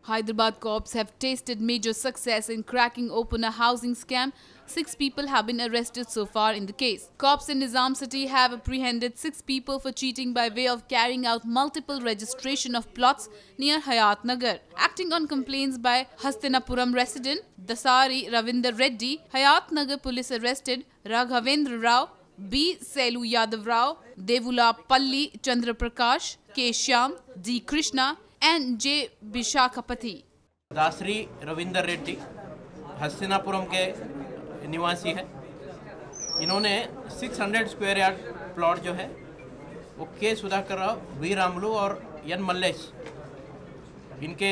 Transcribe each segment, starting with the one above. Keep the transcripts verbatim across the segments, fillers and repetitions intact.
Hyderabad cops have tasted major success in cracking open a housing scam. Six people have been arrested so far in the case. Cops in Nizam City have apprehended six people for cheating by way of carrying out multiple registration of plots near Hayat Nagar. Acting on complaints by Hastinapuram resident Dasari Ravinder Reddy, Hayat Nagar police arrested Raghavendra Rao, B. Selu Yadav Rao, Devula Palli Chandra Prakash, K. Shyam, D. Krishna and J. Bishakapati. Dasari Ravinder Reddy Hastinapuram के निवासी है। इन्होंने छह सौ square yard plot जो है वो के सुधाकर राव, वी रामलू और एन मल्लेश इनके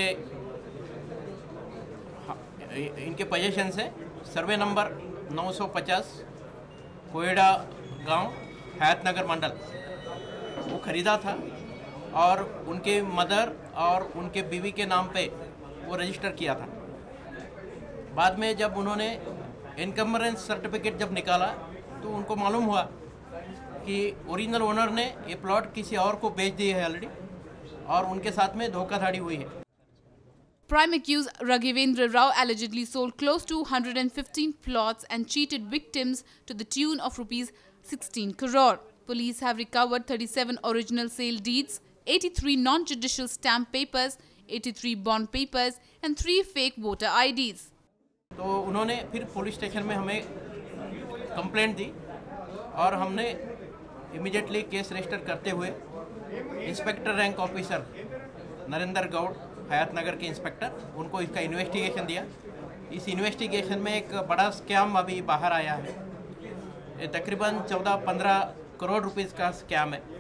इनके पोजीशन से सर्वे नंबर नौ सौ पचास कोयडा गांव हयातनगर मंडल वो खरीदा था और उनके मदर और उनके बीवी के नाम पे वो रजिस्टर किया था। बाद में जब उन्होंने इनकम्बरेंस सर्टिफिकेट जब निकाला तो उनको मालूम हुआ कि ओरिजिनल ओनर ने ये प्लॉट किसी और को बेच दिए है ऑलरेडी और उनके साथ में धोखाधड़ी हुई है। Prime accused Raghavendra Rao allegedly sold close to one hundred fifteen plots and cheated victims to the tune of rupees sixteen crore. Police have recovered thirty-seven original sale deeds, eighty-three non-judicial stamp papers, eighty-three bond papers and three fake voter I Ds. तो उन्होंने फिर police station में हमें complaint दी और हमने immediately case register करते हुए inspector rank officer Narendra Goud Hayathnagar के इंस्पेक्टर उनको इसका इन्वेस्टिगेशन दिया। इस इन्वेस्टिगेशन में एक बड़ा स्कैम अभी बाहर आया है। ये तकरीबन चौदह पंद्रह करोड़ रुपीस का स्कैम है।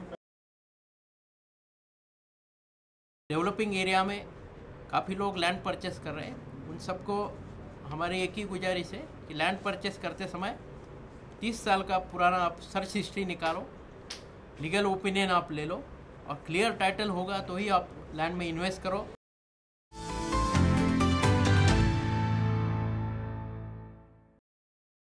डेवलपिंग एरिया में काफ़ी लोग लैंड परचेस कर रहे हैं। उन सबको हमारी एक ही गुजारिश है कि लैंड परचेस करते समय तीस साल का पुराना आप सर्च हिस्ट्री निकालो, लीगल ओपिनियन आप ले लो और क्लियर टाइटल होगा तो ही आप लैंड में इन्वेस्ट करो।